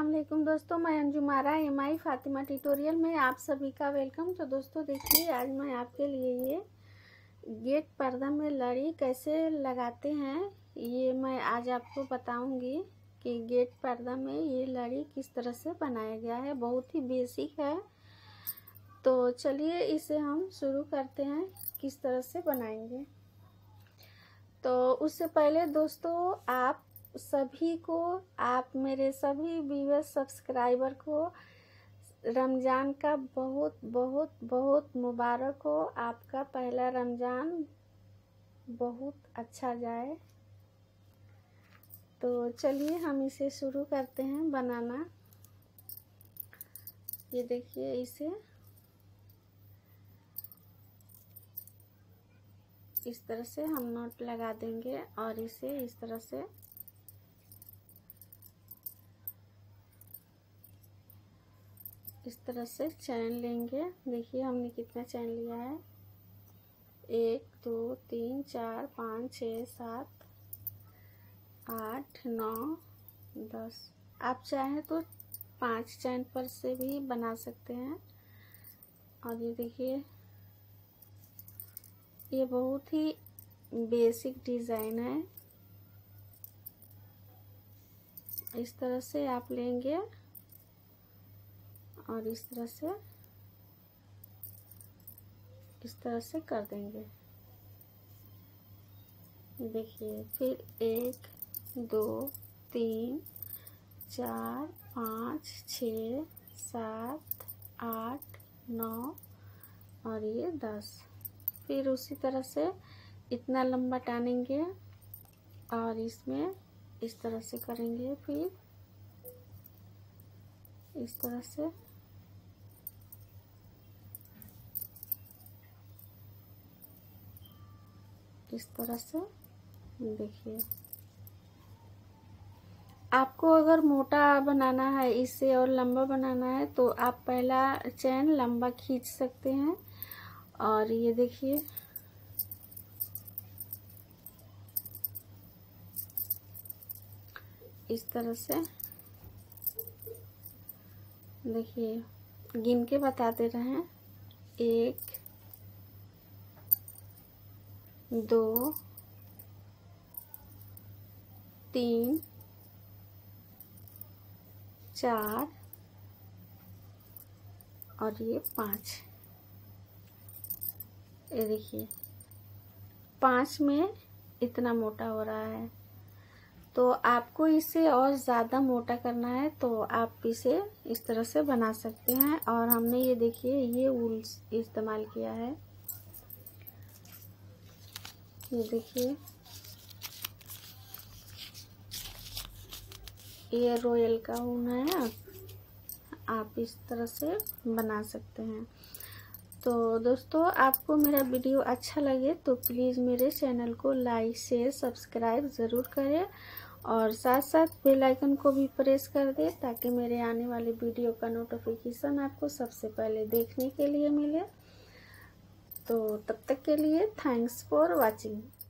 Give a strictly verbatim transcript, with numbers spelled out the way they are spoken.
अस्सलाम वालेकुम दोस्तों, मैं Anjumara M I Fatima tutorial में आप सभी का वेलकम। तो दोस्तों देखिए, आज मैं आपके लिए ये गेट पर्दा में लड़ी कैसे लगाते हैं ये मैं आज आपको बताऊंगी कि गेट पर्दा में ये लड़ी किस तरह से बनाया गया है। बहुत ही बेसिक है। तो चलिए इसे हम शुरू करते हैं किस तरह से बनाएंगे। तो उससे पहले दोस्तों, आप सभी को, आप मेरे सभी व्यूअर्स सब्सक्राइबर को रमज़ान का बहुत बहुत बहुत मुबारक हो। आपका पहला रमज़ान बहुत अच्छा जाए। तो चलिए हम इसे शुरू करते हैं बनाना। ये देखिए, इसे इस तरह से हम नॉट लगा देंगे और इसे इस तरह से इस तरह से चैन लेंगे। देखिए हमने कितना चैन लिया है, एक दो तीन चार पाँच छः सात आठ नौ दस। आप चाहें तो पांच चैन पर से भी बना सकते हैं। और ये देखिए, ये बहुत ही बेसिक डिज़ाइन है। इस तरह से आप लेंगे और इस तरह से इस तरह से कर देंगे। देखिए, फिर एक दो तीन चार पाँच छः सात आठ नौ और ये दस। फिर उसी तरह से इतना लंबा टानेंगे और इसमें इस तरह से करेंगे। फिर इस तरह से इस तरह से देखिए। आपको अगर मोटा बनाना है, इससे और लंबा बनाना है, तो आप पहला चैन लंबा खींच सकते हैं। और ये देखिए, इस तरह से देखिए, गिन के बताते रहें। एक दो तीन चार और ये पाँच। ये देखिए, पाँच में इतना मोटा हो रहा है। तो आपको इसे और ज़्यादा मोटा करना है तो आप इसे इस तरह से बना सकते हैं। और हमने ये देखिए, ये ऊल इस्तेमाल किया है। ये देखिए, ये रॉयल का ऊन है। आप इस तरह से बना सकते हैं। तो दोस्तों, आपको मेरा वीडियो अच्छा लगे तो प्लीज़ मेरे चैनल को लाइक शेयर सब्सक्राइब ज़रूर करें और साथ साथ बेल आइकन को भी प्रेस कर दें ताकि मेरे आने वाले वीडियो का नोटिफिकेशन आपको सबसे पहले देखने के लिए मिले। तो तब तक के लिए थैंक्स फॉर वॉचिंग।